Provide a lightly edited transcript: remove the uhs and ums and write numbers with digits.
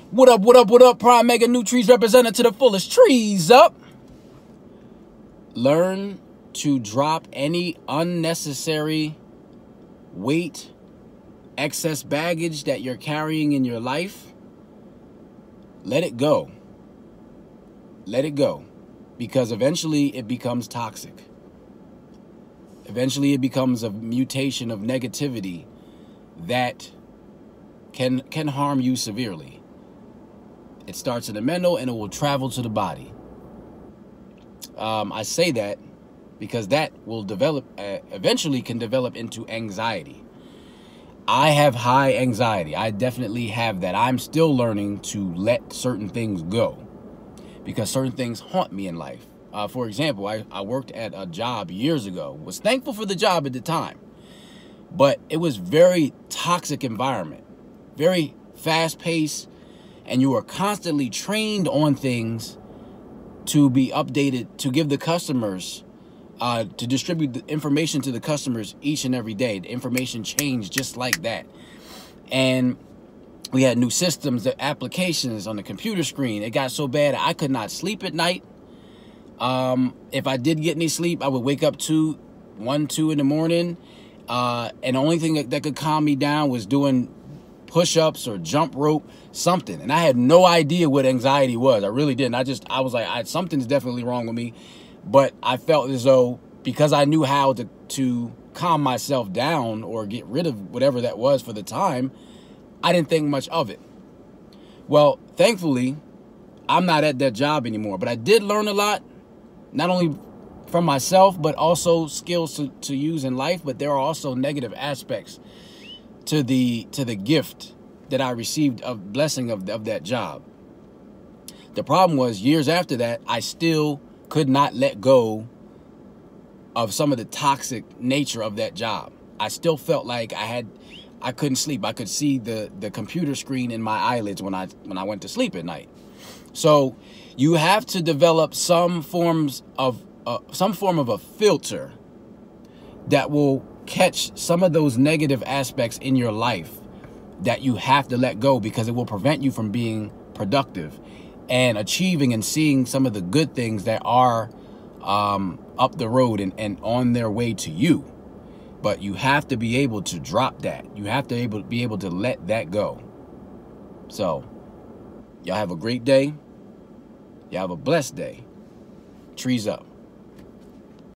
What up, what up, what up? Prime Mega New Trees represented to the fullest. Trees up. Learn to drop any unnecessary weight, excess baggage that you're carrying in your life. Let it go. Let it go. Because eventually it becomes toxic. Eventually it becomes a mutation of negativity that can harm you severely. It starts in the mental and it will travel to the body. I say that because that will develop, eventually can develop into anxiety. I have high anxiety. I definitely have that. I'm still learning to let certain things go because certain things haunt me in life. For example, I worked at a job years ago, was thankful for the job at the time, but it was very toxic environment, very fast paced, and you were constantly trained on things to be updated, to give the customers, to distribute the information to the customers each and every day. The information changed just like that. And we had new systems, the applications on the computer screen. It got so bad I could not sleep at night. If I did get any sleep, I would wake up 1, 2 in the morning. And the only thing that could calm me down was doing push-ups or jump rope, something. And I had no idea what anxiety was. I really didn't. I was like, something's definitely wrong with me. But I felt as though because I knew how to calm myself down or get rid of whatever that was for the time, I didn't think much of it. Well, thankfully, I'm not at that job anymore. But I did learn a lot, not only from myself, but also skills to use in life. But there are also negative aspects to the gift that I received of blessing of that job. The problem was years after that, I still could not let go of some of the toxic nature of that job. I still felt like I couldn't sleep. I could see the computer screen in my eyelids when I went to sleep at night. So you have to develop some form of a filter that will catch some of those negative aspects in your life that you have to let go, because it will prevent you from being productive and achieving and seeing some of the good things that are up the road and on their way to you. But you have to be able to drop that. You have to be able to let that go. So y'all have a great day. Y'all have a blessed day. Trees up.